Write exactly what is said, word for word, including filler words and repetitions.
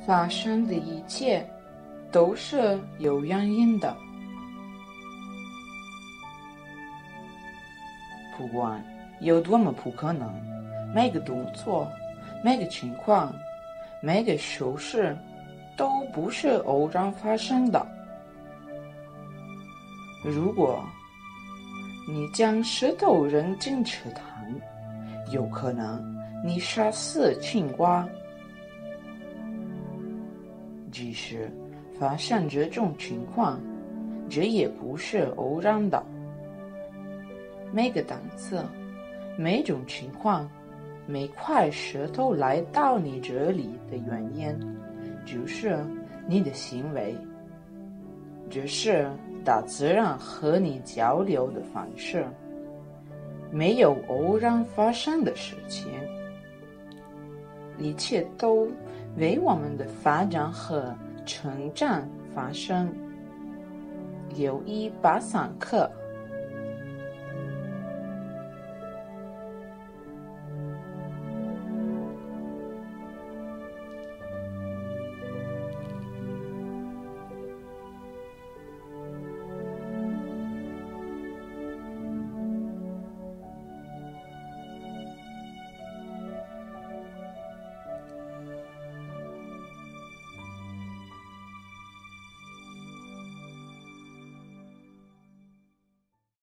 发生的一切都是有原因的。不管有多么不可能，每个动作、每个情况、每个手势都不是偶然发生的。如果你将石头扔进池塘，有可能你杀死青蛙。即使发生这种情况，这也不是偶然的。每个档次、每种情况、每块石头来到你这里的原因，就是你的行为。这是大自然和你交流的方式，没有偶然发生的事情，一切都为我们的发展和成长发生。有一八三课。